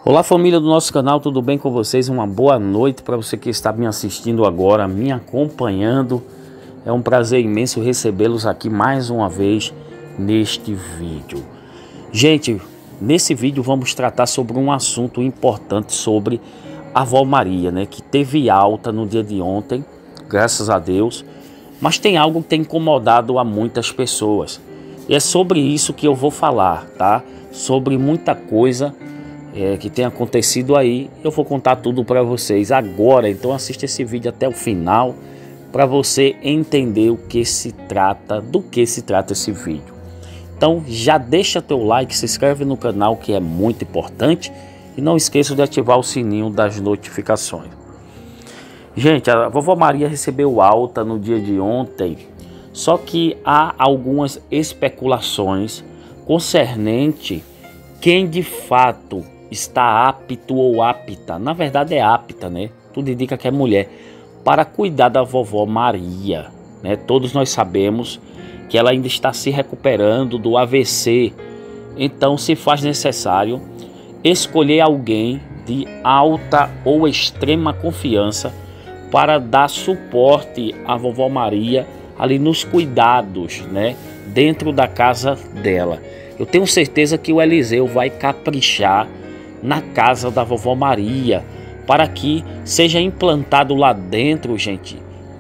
Olá, família do nosso canal, tudo bem com vocês? Uma boa noite para você que está me assistindo agora, me acompanhando. É um prazer imenso recebê-los aqui mais uma vez neste vídeo. Gente, nesse vídeo vamos tratar sobre um assunto importante sobre a Avó Maria, né? Que teve alta no dia de ontem, graças a Deus. Mas tem algo que tem incomodado a muitas pessoas. E é sobre isso que eu vou falar, tá? Sobre muita coisa que tem acontecido aí. Eu vou contar tudo para vocês agora, então assista esse vídeo até o final para você entender o que se trata, do que se trata esse vídeo. Então já deixa teu like, se inscreve no canal, que é muito importante, e não esqueça de ativar o sininho das notificações. Gente, a vovó Maria recebeu alta no dia de ontem, só que há algumas especulações concernente quem de fato está apto ou apta, na verdade é apta, né? Tudo indica que é mulher, para cuidar da vovó Maria, né? Todos nós sabemos que ela ainda está se recuperando do AVC, então se faz necessário escolher alguém de alta ou extrema confiança para dar suporte à vovó Maria ali nos cuidados, né? Dentro da casa dela. Eu tenho certeza que o Eliseu vai caprichar na casa da vovó Maria, para que seja implantado lá dentro, gente,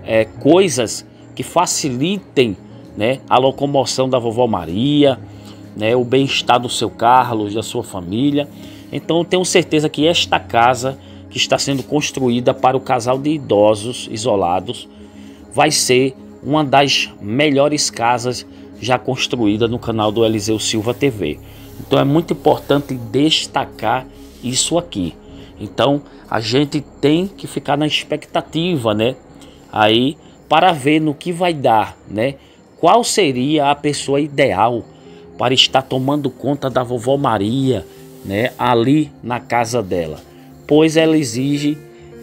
coisas que facilitem, né, a locomoção da vovó Maria, né, o bem-estar do seu Carlos, da sua família. Então eu tenho certeza que esta casa que está sendo construída para o casal de idosos isolados vai ser uma das melhores casas já construída no canal do Eliseu Silva TV. Então é muito importante destacar isso aqui. Então a gente tem que ficar na expectativa, né? Aí para ver no que vai dar, né? Qual seria a pessoa ideal para estar tomando conta da vovó Maria, né? Ali na casa dela. Pois ela exige,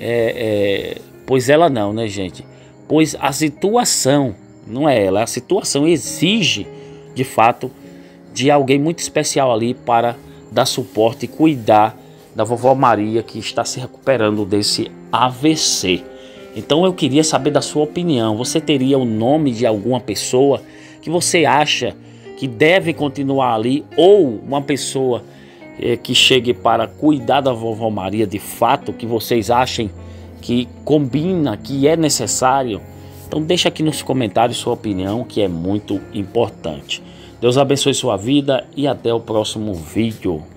pois ela não, né, gente? Pois a situação, não é ela, a situação exige, de fato, de alguém muito especial ali para dar suporte e cuidar da vovó Maria, que está se recuperando desse AVC. Então eu queria saber da sua opinião. Você teria o nome de alguma pessoa que você acha que deve continuar ali, ou uma pessoa que chegue para cuidar da vovó Maria de fato, que vocês achem que combina, que é necessário? Então deixa aqui nos comentários sua opinião, que é muito importante. Deus abençoe sua vida e até o próximo vídeo.